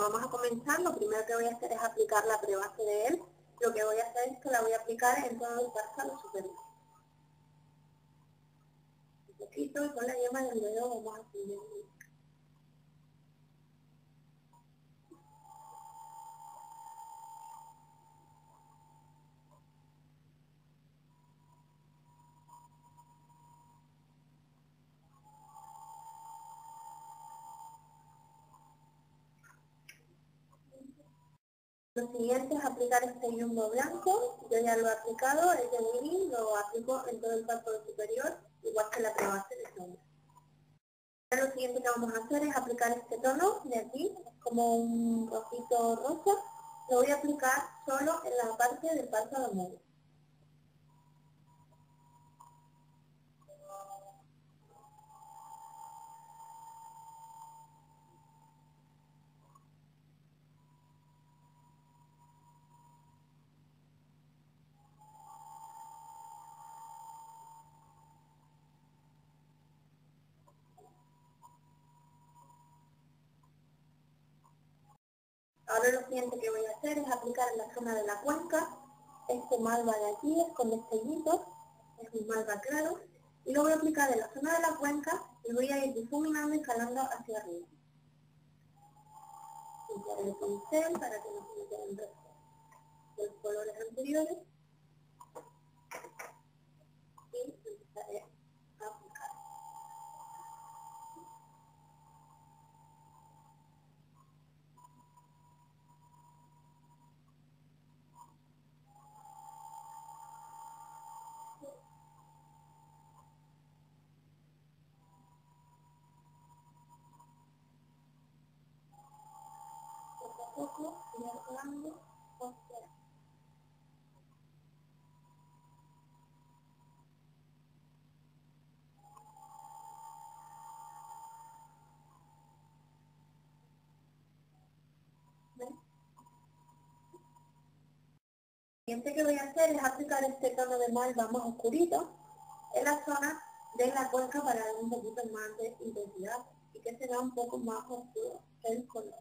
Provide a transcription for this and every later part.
vamos a comenzar. Lo primero que voy a hacer es aplicar la prebase de él. Lo que voy a hacer es que la voy a aplicar en todo el párpado superior. Un poquito y con la yema del dedo vamos a seguir. Lo siguiente es aplicar este yumbo blanco. Yo ya lo he aplicado, es de Winnie, lo aplico en todo el párpado superior, igual que la prebase de sombra. Lo siguiente que vamos a hacer es aplicar este tono de aquí, como un rojito rosa. Lo voy a aplicar solo en la parte del párpado medio. Ahora lo siguiente que voy a hacer es aplicar en la zona de la cuenca este malva de aquí, es con destellitos, es un malva claro, y lo voy a aplicar en la zona de la cuenca y voy a ir difuminando y jalando hacia arriba. Limpiar el pincel para que no se me queden restos de los colores anteriores y empezaré a aplicar. Poco a poco voy arreglando hacia abajo. ¿Ven? Lo siguiente que voy a hacer es aplicar este tono de malva más oscurito en la zona de la cuenca para dar un poquito más de intensidad y que se vea un poco más oscuro el color.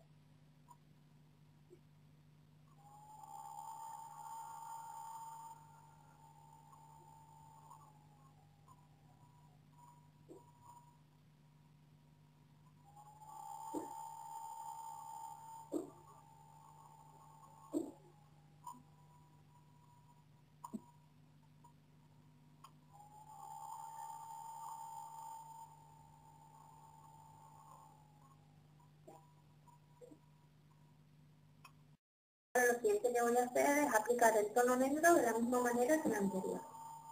Ahora lo siguiente que voy a hacer es aplicar el tono negro de la misma manera que el anterior.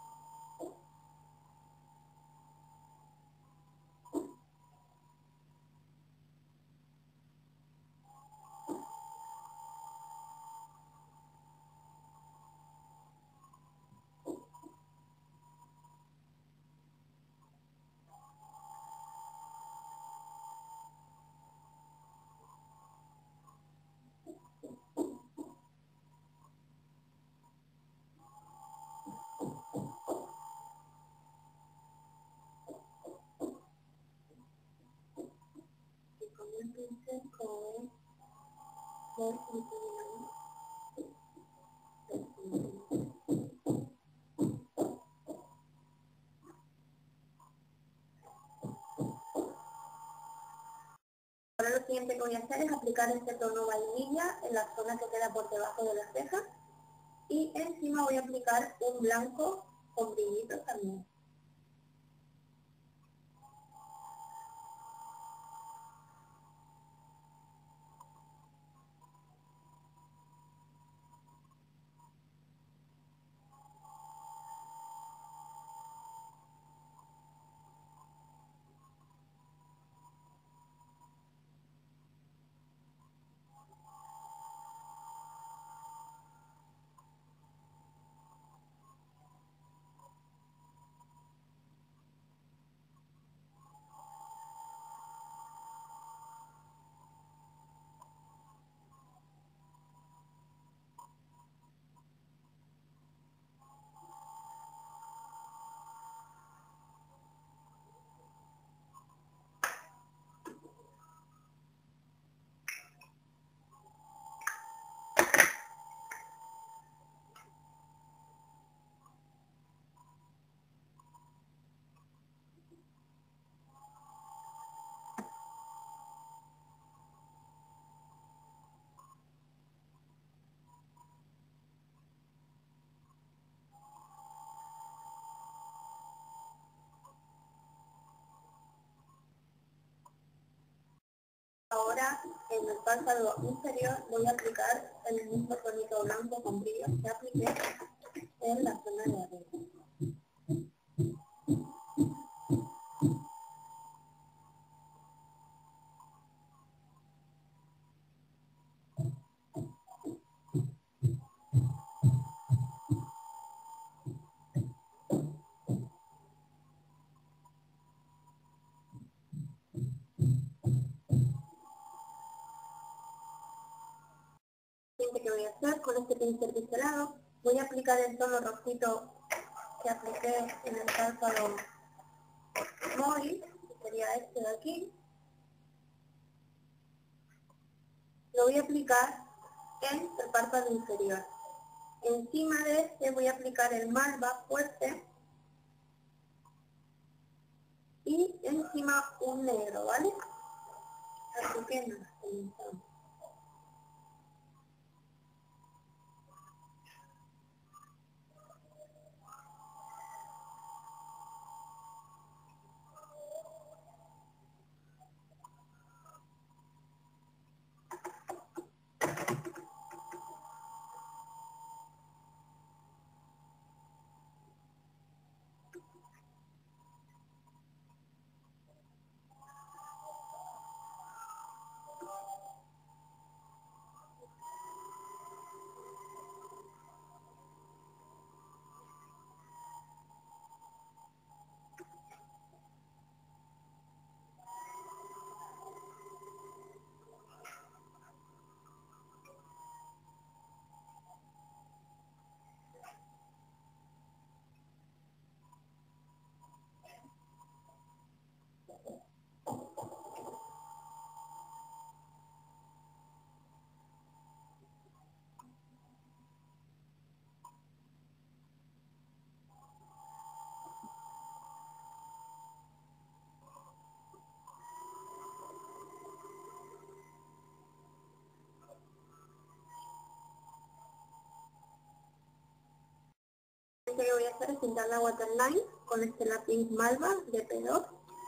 Y con el pincel voy difuminando el pincel. Ahora lo siguiente que voy a hacer es aplicar este tono vainilla en la zona que queda por debajo de la ceja y encima voy a aplicar un blanco con brillitos también. Ahora en el párpado inferior voy a aplicar el mismo tonito blanco con brillo que apliqué en la zona de arriba. Siguiente que voy a hacer con este pincel pincelado, voy a aplicar el tono rojito que apliqué en el párpado móvil, que sería este de aquí. Lo voy a aplicar en el párpado inferior. Encima de este voy a aplicar el malva fuerte y encima un negro, ¿vale? Así que nada, comenzamos. Lo que voy a hacer es pintar la waterline con este lápiz malva de P2.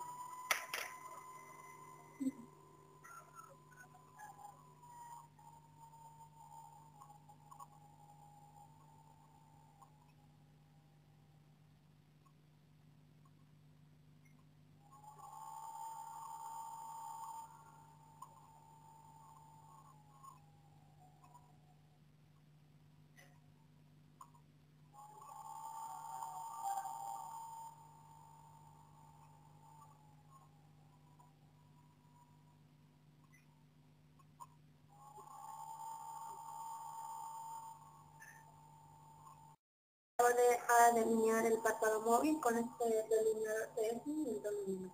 Acabo de delinear el párpado móvil con este delineador de Esme y el dominio.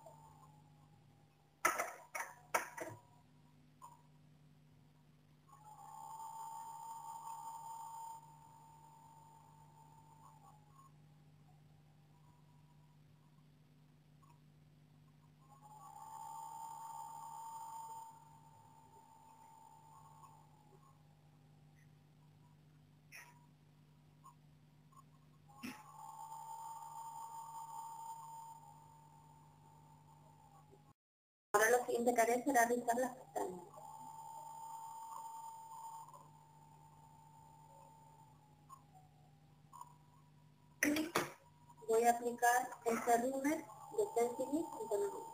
Ahora lo siguiente que haré será rizar las pestañas. Y voy a aplicar este rímel de Stencil en tono negro.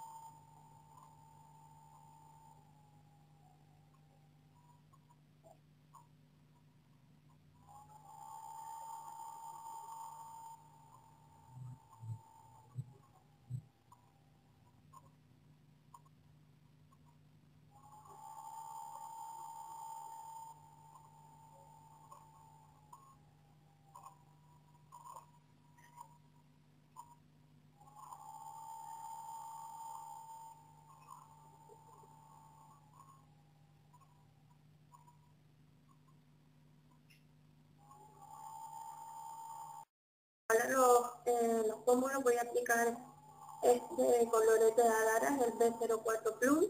Ahora los pómulos voy a aplicar este colorete de Adaras, el B04 Plus.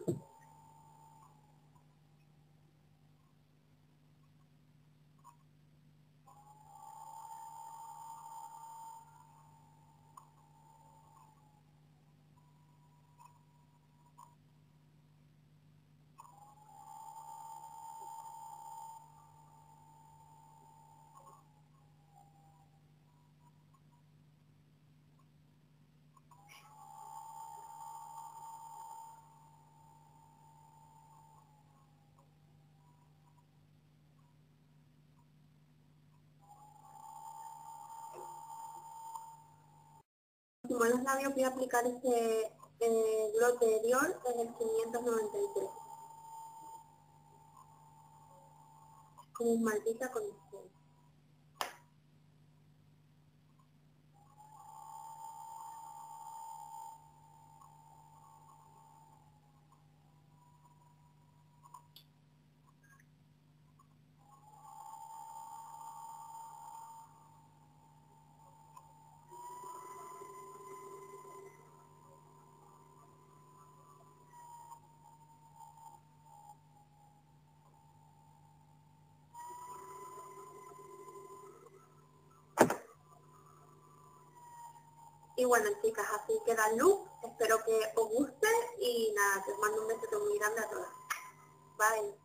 último en los labios voy a aplicar este gloss de Dior en el 593. Como un maldita condición. Y bueno, chicas, así queda el look. Espero que os guste y nada, te mando un beso muy grande a todas. Bye.